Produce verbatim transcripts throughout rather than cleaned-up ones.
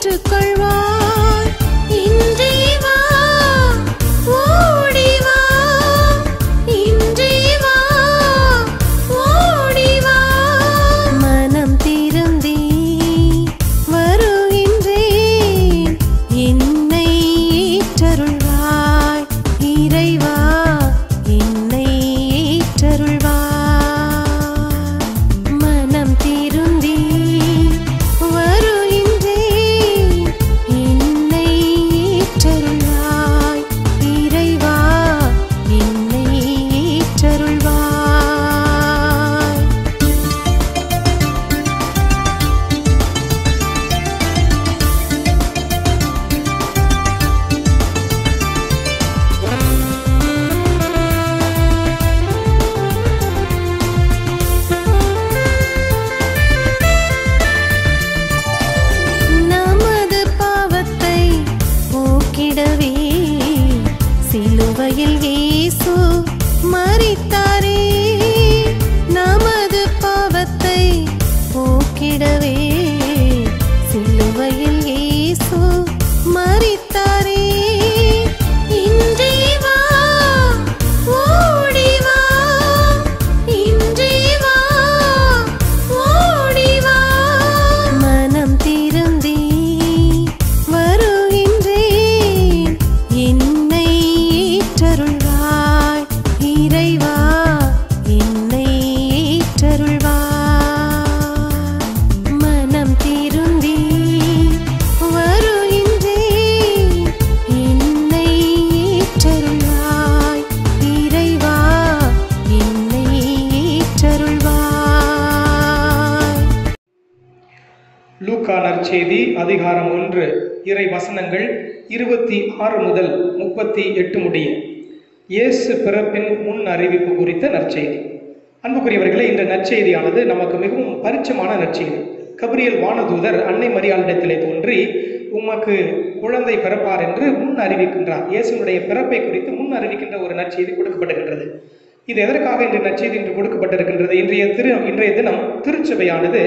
ஏற்றுக்கொள்வாய். இன்றே வா, ஓடி வா, இன்றே வா, ஓடி வா. மனம் திருந்தி வருகின்றேன், என்னை ஏற்றருள்வாய். இறைவா, என்னை ஏற்றருள்வாய். மனம் திருந்தி வருகின்றேன், என்னை ஏற்றருள்வாய். இறைவா, என்னை ஏற்றருள்வாய். நமது பாவத்தை போக்கிடவே சிலுவையில் இயேசு மரித்தாரே. நமது பாவத்தை போக்கிடவே சிலுவையில் இயேசு மரித்தாரே. இன்றே வா, ஓடி வா, இன்றே வா, ஓடி வா. மனம் திருந்தி வருகின்றேன், என்னை ஏற்றருள்வாய். இறைவா, என்னை ஏற்றருள்வாய். மனம் திருந்தி வருகின்றேன், என்னை ஏற்றருள்வாய். இறைவா, என்னை ஏற்றருள்வாய். லூக்கா நற்செய்தி அதிகாரம் ஒன்று இறை வசனங்கள் இருபத்தி ஆறு முதல் முப்பத்தி எட்டு முடிய. இயேசு பிறப்பின் முன் அறிவிப்பு குறித்த நற்செய்தி. அன்புக்குரியவர்களே, இந்த நற்செய்தியானது நமக்கு மிகவும் பரிச்சயமான நற்செய்தி. கபிரியேல் வானதூதர் அன்னை மரியாளிடத்திலே தோன்றி உமக்கு குழந்தை பிறப்பார் என்று முன் அறிவிக்கின்றார். இயேசுனுடைய பிறப்பை குறித்து முன் அறிவிக்கின்ற ஒரு நற்செய்தி கொடுக்கப்படுகின்றது. இது எதற்காக இந்த நற்செய்தி இன்று கொடுக்கப்பட்டிருக்கின்றது? இன்றைய திரு இன்றைய தினம் திருச்சபையானது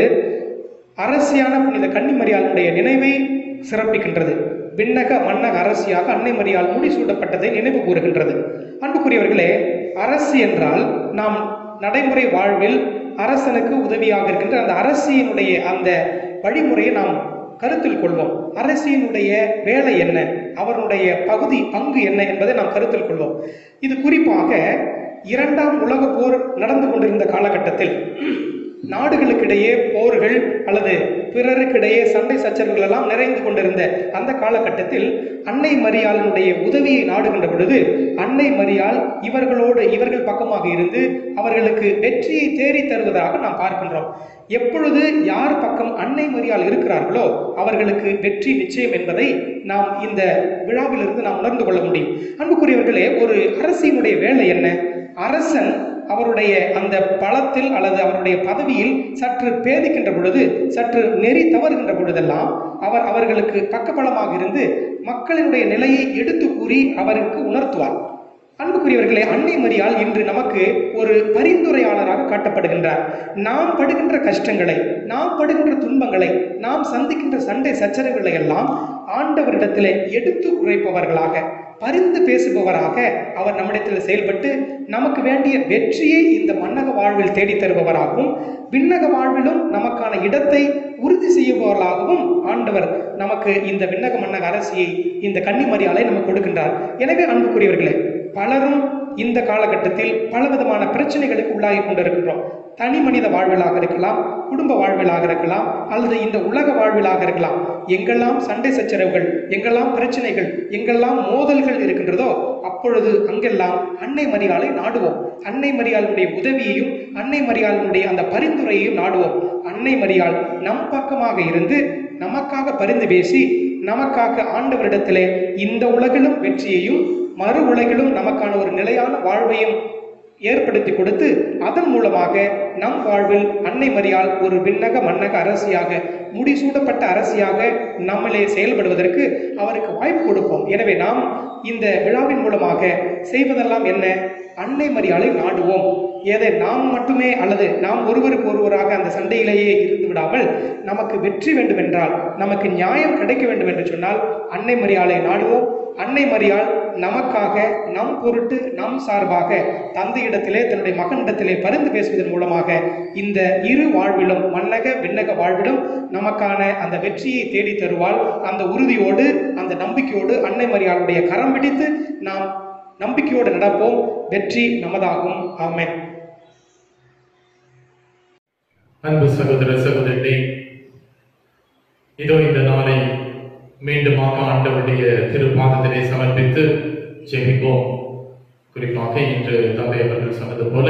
அரசியான புனித கன்னிமரியாளுடைய நினைவை சிறப்பிக்கின்றது. விண்ணக மன்னக அரசியாக அன்னை மரியாள் முடிசூட்டப்பட்டதை நினைவு கூறுகின்றது. அன்புக்குரியவர்களே, அரசி என்றால் நாம் நடைமுறை வாழ்வில் அரசனுக்கு உதவியாக இருக்கின்ற அந்த அரசியினுடைய அந்த வழிமுறையை நாம் கருத்தில் கொள்வோம். அரசியினுடைய வேலை என்ன, அவருடைய பகுதி பங்கு என்ன என்பதை நாம் கருத்தில் கொள்வோம். இது குறிப்பாக இரண்டாம் உலக போர் நடந்து கொண்டிருந்த காலகட்டத்தில் நாடுகளுக்கிடையே போர்கள் அல்லது பிறருக்கிடையே சண்டை சச்சரவுகள் எல்லாம் நிறைந்து கொண்டிருந்த அந்த காலகட்டத்தில் அன்னை மரியாளினுடைய உதவியை நாடுகின்ற பொழுது அன்னை மரியாள் இவர்களோடு இவர்கள் பக்கமாக இருந்து அவர்களுக்கு வெற்றியை தேடி தருவதாக நாம் பார்க்கின்றோம். எப்பொழுது யார் பக்கம் அன்னை மரியாள் இருக்கிறார்களோ அவர்களுக்கு வெற்றி நிச்சயம் என்பதை நாம் இந்த விழாவிலிருந்து நாம் உணர்ந்து கொள்ள முடியும். அன்புக்குரியவர்களே, ஒரு அரசினுடைய வேலை என்ன? அரசன் அவருடைய அந்த பலத்தில் அல்லது அவருடைய பதவியில் சற்று பேதிக்கின்ற பொழுது, சற்று நெறி தவறுகின்ற பொழுதெல்லாம் அவர் அவர்களுக்கு பக்கபலமாக இருந்து மக்களினுடைய நிலையை எடுத்து கூறி அவருக்கு உணர்த்துவார். அன்புக்குரியவர்களே, அன்னை மரியாள் இன்று நமக்கு ஒரு பரிந்துரையாளராக காட்டப்படுகின்றார். நாம் படுகின்ற கஷ்டங்களை, நாம் படுகின்ற துன்பங்களை, நாம் சந்திக்கின்ற சண்டை சச்சரவுகளை எல்லாம் ஆண்டவரிடத்திலே எடுத்து உரைப்பவர்களாக, பரிந்து பேசுபவராக அவர் நம்மிடத்தில் செயல்பட்டு நமக்கு வேண்டிய வெற்றியை இந்த மன்னக வாழ்வில் தேடி தருபவராகவும் விண்ணக வாழ்விலும் நமக்கான இடத்தை உறுதி செய்பவர்களாகவும் ஆண்டவர் நமக்கு இந்த விண்ணக மன்னக அரசியை, இந்த கன்னிமரியாளை நமக்கு கொடுக்கின்றார். எனவே அன்புக்குரியவர்களே, பலரும் இந்த காலகட்டத்தில் பலவிதமான பிரச்சனைகளுக்கு உள்ளாகி கொண்டிருக்கின்றோம். தனி மனித வாழ்விலாக இருக்கலாம், குடும்ப வாழ்விலாக இருக்கலாம், அல்லது இந்த உலக வாழ்விலாக இருக்கலாம். எங்கெல்லாம் சண்டை சச்சரவுகள், எங்கெல்லாம் பிரச்சனைகள், எங்கெல்லாம் மோதல்கள் இருக்கின்றதோ அப்பொழுது அங்கெல்லாம் அன்னை மரியாளை நாடுவோம். அன்னை மரியாளுடைய உதவியையும் அன்னை மரியாளுடைய அந்த பரிந்துரையையும் நாடுவோம். அன்னை மரியாள் நம் பக்கமாக இருந்து நமக்காக பரிந்து பேசி நமக்காக ஆண்டவரிடத்திலே இந்த உலகிலும் வெற்றியையும் மறு உலகிலும் நமக்கான ஒரு நிலையான வாழ்வையும் ஏற்படுத்தி கொடுத்து அதன் மூலமாக நம் வாழ்வில் அன்னை மரியாள் ஒரு விண்ணக மன்னக அரசியாக, முடிசூடப்பட்ட அரசியாக நம்மளே செயல்படுவதற்கு அவருக்கு வாய்ப்பு கொடுப்போம். எனவே நாம் இந்த விழாவின் மூலமாக செய்வதெல்லாம் என்ன? அன்னை மரியாளை நாடுவோம். எதை நாம் மட்டுமே அல்லது நாம் ஒருவருக்கு ஒருவராக அந்த சண்டையிலேயே இருந்து விடாமல் நமக்கு வெற்றி வேண்டும் என்றால், நமக்கு நியாயம் கிடைக்க வேண்டும் என்று சொன்னால் அன்னை மரியாளை நாடுவோம். அன்னை மரியாள் நமக்காக, நம் பொருட்டு, நம் சார்பாக தந்தையிடத்திலே, தன்னுடைய மகனிடத்திலே பரிந்து பேசுவதன் மூலமாக இந்த இரு வாழ்விலும், மன்னக விண்ணக வாழ்விலும் நமக்கான அந்த வெற்றியை தேடி தருவாள். அந்த உறுதியோடு, அந்த நம்பிக்கையோடு அன்னை மரியாளுடைய கரம் பிடித்து நாம் நம்பிக்கையோடு நடப்போம். வெற்றி நமதாகும். ஆமென். அன்பு சகோதர சகோதரி, இதோ இந்த நாளை மீண்டுமாக ஆண்டவருடைய திருப்பாதத்திலே சமர்ப்பித்து ஜெபிப்போம். குறிப்பாக இன்று தந்தை அவர்கள் சொன்னது போல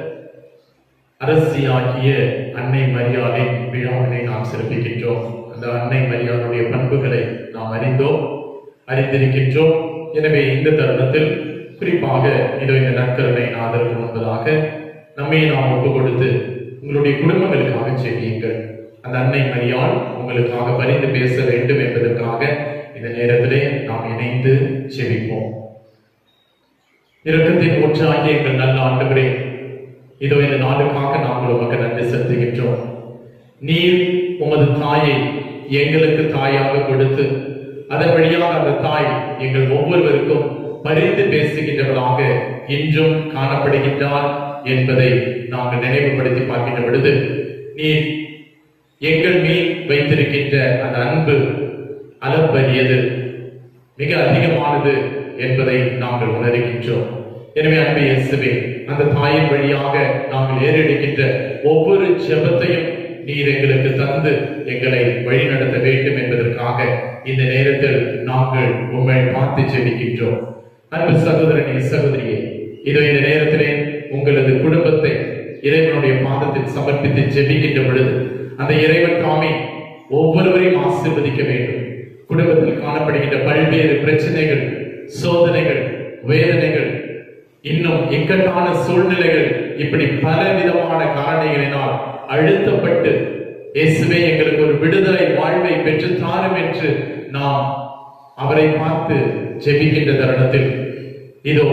அரசியாகிய அன்னை மரியாளின் விழாவினை நாம் சிறப்பிக்கின்றோம். அந்த அன்னை மரியாளுடைய பண்புகளை நாம் அறிந்தோம், அறிந்திருக்கின்றோம். எனவே இந்த தருணத்தில் குறிப்பாக இதோ இந்த நற்கருணை ஆதரவு என்பதாக நம்மை நாம் ஒப்பு கொடுத்து உங்களுடைய குடும்பங்களுக்காக ஜெபியுங்கள். அந்த அன்னை மரியாள் உங்களுக்காக பரிந்து பேச வேண்டும் என்பதற்காக இந்த நேரத்திலே நாம் இணைந்து ஜெபிப்போம். இரக்கத்தின் ஊற்றாகிய எங்கள் நல்ல ஆண்டவரே, இதோ இந்த நாளுக்காக நாங்கள் உமக்கு நன்றி செலுத்துகின்றோம். நீர் உமது தாயை எங்களுக்கு தாயாக கொடுத்து அதன் வழியாக அந்த தாய் எங்கள் ஒவ்வொருவருக்கும் பரிந்து பேசுகின்றவர்களாக இன்றும் காணப்படுகின்றார் என்பதை நாங்கள் நினைவுபடுத்தி பார்க்கின்ற பொழுது, நீர் எங்கள் மேல் வைத்திருக்கின்ற அந்த அன்பு அளப்பரியது, மிக அதிகமானது என்பதை நாங்கள் உணர்கின்றோம். எனவே அன்பு இயேசுவே, அந்த தாயின் வழியாக நாங்கள் ஏறெடுக்கின்ற ஒவ்வொரு ஜெபத்தையும் நீர் எங்களுக்கு தந்து எங்களை வழிநடத்த வேண்டும் என்பதற்காக இந்த நேரத்தில் நாங்கள் உண்மை பார்த்து ஜெபிக்கின்றோம். அன்பு சகோதரனே, சகோதரியே, இதோ இந்த நேரத்திலே உங்களது குடும்பத்தை இறைவனுடைய பாதத்தில் சமர்ப்பித்து ஜெபிக்கின்ற பொழுது அந்த இறைவன் தாமே ஒவ்வொருவரையும் ஆசீர்வதிக்க வேண்டும். குடும்பத்தில் காணப்படுகின்ற பல்வேறு பிரச்சனைகள், சோதனைகள், வேதனைகள், இன்னும் இக்கட்டான சூழ்நிலைகள், இப்படி பல விதமான காரணிகளினால் அழுத்தப்பட்டு இயேசுவே எங்களுக்கு ஒரு விடுதலை வாழ்வை பெற்று தாரும் என்று நாம் அவரை பார்த்து ஜெபிக்கின்ற தருணத்தில் இதோ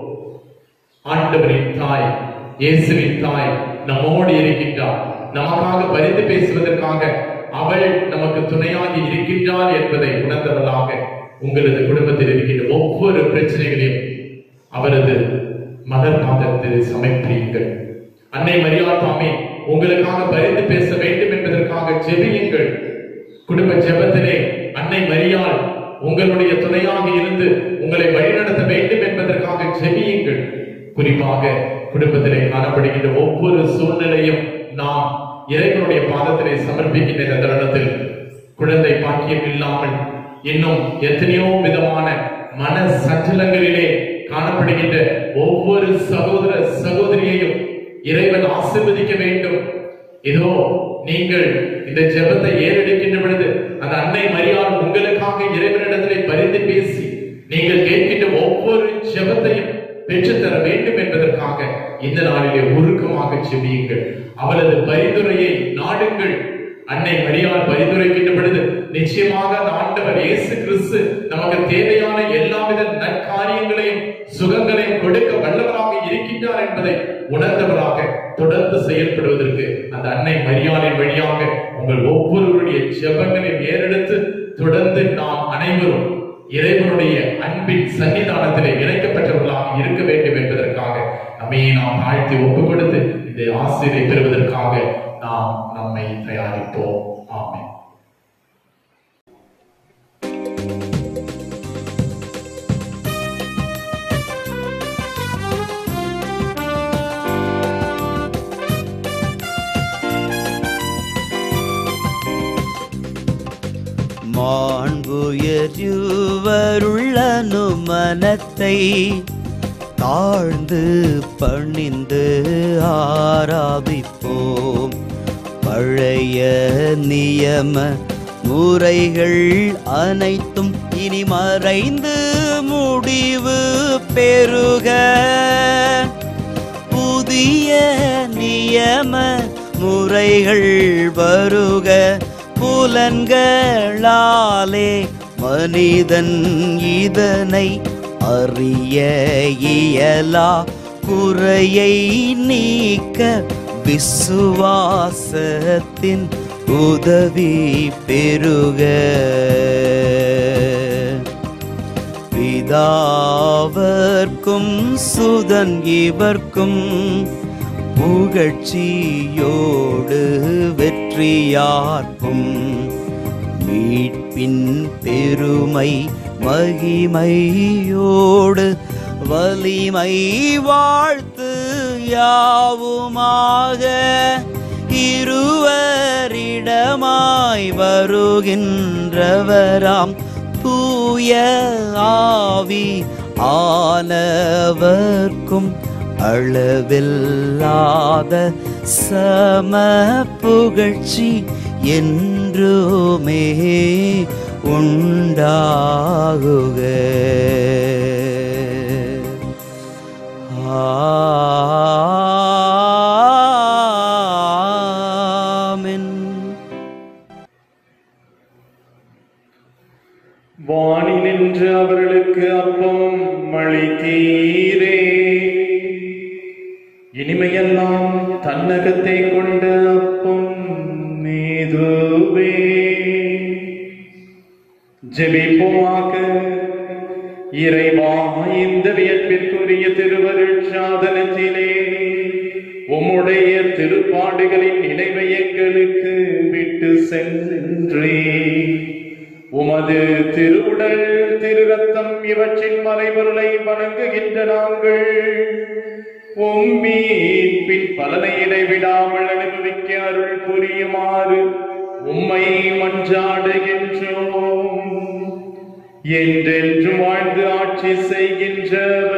ஆண்டவரின் தாய், இயேசுவின் தாய் நம்மோடு இருக்கின்றார். நமக்காக பரிந்து பேசுவதற்காக அவள் நமக்கு துணையாகி இருக்கின்றார் என்பதை உணர்ந்தவர்களாக உங்களது குடும்பத்தில் இருக்கின்ற ஒவ்வொரு பிரச்சனைகளையும் அவரது மலர் பாதத்தில் சமர்ப்பியுங்கள். அன்னை மரியாள் தாமே உங்களுக்காக பரிந்து பேச வேண்டும் என்பதற்காக ஜெபியுங்கள். குடும்ப ஜெபத்திலே அன்னை மரியாள் உங்களுடைய துணையாக இருந்து உங்களை வழிநடத்த வேண்டும் என்பதற்காக ஜெபியுங்கள். குறிப்பாக குடும்பத்திலே காணப்படுகின்ற ஒவ்வொரு சூழ்நிலையும் நாம் இறைவனுடைய பாதத்திலே சமர்ப்பிக்கின்ற தருணத்தில் குழந்தை பாக்கியம் இல்லாமல் இன்னும் எத்தனையோ விதமான மன சஞ்சலங்களிலே காணப்படுகின்ற ஒவ்வொரு சகோதர சகோதரியையும் இறைவன் ஆசீர்வதிக்க வேண்டும். இதோ நீங்கள் இந்த ஜெபத்தை ஏறெடுக்கின்ற பொழுது அந்த அன்னை மரியாள் உங்களுக்காக இறைவனிடத்திலே பரிந்து பேசி நீங்கள் கேட்கின்ற ஒவ்வொரு ஜெபத்தையும் பெற்றுத்தர வேண்டும் என்பதற்காக இந்த நாளிலே உருக்கமாக ஜெபியுங்கள். அவளது பரிந்துரையை நாடுங்கள். அன்னை மரியாள் பரிந்துரைக்கின்ற பொழுது நிச்சயமாக ஆண்டவர் இயேசு கிறிஸ்து நமக்கு தேவையான எல்லாவித நற்காரியங்களையும் சுகங்களையும் கொடுக்க வல்லவராக இருக்கின்றார் என்பதை உணர்ந்தவராக தொடர்ந்து செயல்படுவதற்கு அந்த அன்னை மரியாளின் வழியாக உங்கள் ஒவ்வொருவருடைய ஜெபங்களையும் ஏறெடுத்து தொடர்ந்து நாம் அனைவரும் இறைவனுடைய அன்பின் சன்னிதானத்திலே இணைக்கப்பட்டவர்களாக இருக்க வேண்டும் என்பதற்காக நம்மை நாம் தாழ்த்தி ஒப்புக் கொடுத்து இந்த ஆசிரியை பெறுவதற்காக நாம் நம்மை தயாரிப்போம். ஆமென். மாண்புயர்வருள்ளனு மனத்தை தாழ்ந்து பணிந்து ஆராதிப்போம். பழைய நியம முறைகள் அனைத்தும் இனி மறைந்து முடிவு பெறுக. புதிய நியம முறைகள் வருக. புலன்களாலே மனிதன் இதனை அறிய இயலா. குறையை நீக்க விசுவாசத்தின் உதவி பெருக. பிதாவர்க்கும் சுதன் இவர்க்கும் புகழ்ச்சியோடு வெற்றியார்க்கும் மீட்பின் பெருமை மகிமையோடு வலிமை வாழ்த்து யாவுமாக. இருவரிடமாய் வருகின்றவராம் தூய ஆவி ஆனவர்க்கும் அளவில்லாத சம புகழ்ச்சி என்றுமே உண்டாகுக. ஆமென். வானி நின்று அவர்களுக்கு அப்பம் அளித்தீரே. இனிமையெல்லாம் தன்னகத்தை கொண்ட அப்பம் மீதுவே. ஜெபிப்போமாக. இறைவா, இந்த வியப்பிற்குரிய திருவருட் சாதனத்திலே உம்முடைய திருப்பாடுகளின் நினைவை எங்களுக்கு விட்டு சென்றே. உமது திருவுடல் திரு ரத்தம் இவற்றின் மறைபொருளை வணங்குகின்ற நாங்கள் உம்மீட்பின் பலனை இடைவிடாமல் அனுபவிக்க அருள் புரியுமாறு உம்மை மன்றாடுகின்றோம். என்றென்றும் வாழ்ந்து ஆட்சி செய்கின்றவர்